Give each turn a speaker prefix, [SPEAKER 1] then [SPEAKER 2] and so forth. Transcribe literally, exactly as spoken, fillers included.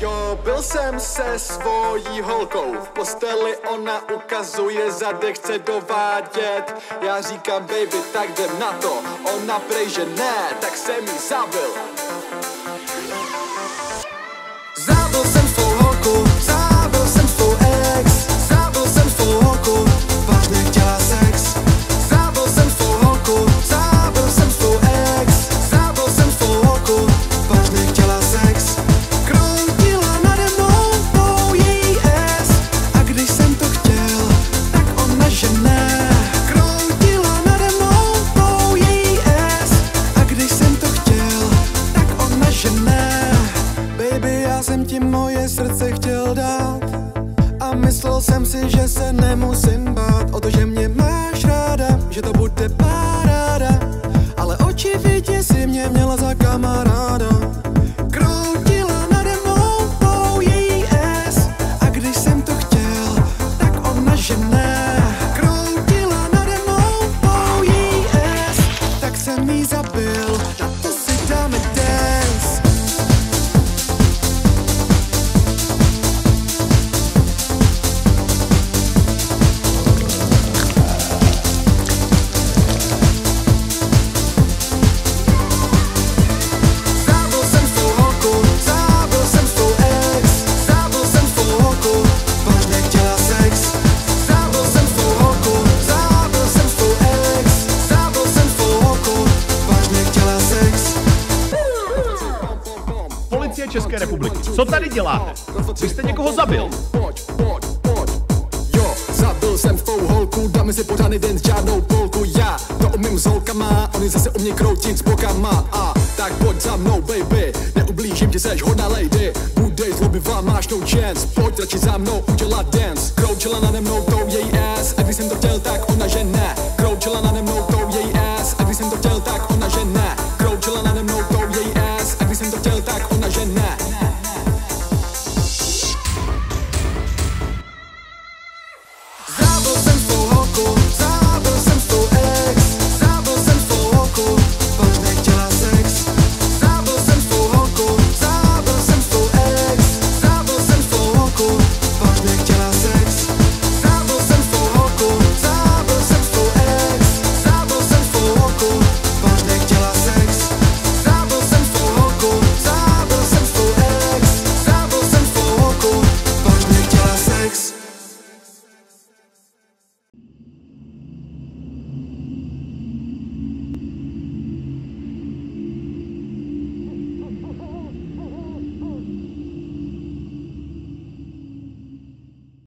[SPEAKER 1] Jo, byl jsem se svojí holkou, v posteli ona ukazuje zadek, chce dovádět. Já říkám baby, tak jdem na to, ona prej, že ne, tak jsem jí zabil. Zabil jsem svou holku, zabil jsem svou ex, zabil jsem svou holku, vážně chtěla sex. Zabil jsem svou holku, zabil jsem svou ex, zabil jsem svou holku, vážně chtěla sex. Kroutila nade mnou tou její es, a když jsem to chtěl, tak ona že ne. Kroutila nade mnou tou její es, a když jsem to chtěl, tak ona že ne. Baby, já jsem ti moje srdce chtěl dát a myslel jsem si, že se nemusím bát o to, že mě máš ráda, že to bude paráda, ale očividně si mě měla za kamaráda. Kroutila nade mnou tou její es, a když jsem to chtěl, tak ona že ne. Kroutila nade mnou tou její es, tak jsem jí zabil, na to si dáme dance.
[SPEAKER 2] Policie České republiky, co tady děláte? Vy jste někoho zabil?
[SPEAKER 1] Jo, zabil jsem tvou holku, dáme si pořádný den s žádnou polku. Já to umím s holkama, oni zase umí kroutit s bokama. A tak pojď za mnou, baby, neublížím ti, seš hodná lady. Budej zlobivá, máš no chance, pojď radši za mnou udělat dance. Kroučila nade mnou tou její ass, a když jsem to chtěl, tak ona že ne. Kroučila nade mnou tou její ass, a když jsem to chtěl, tak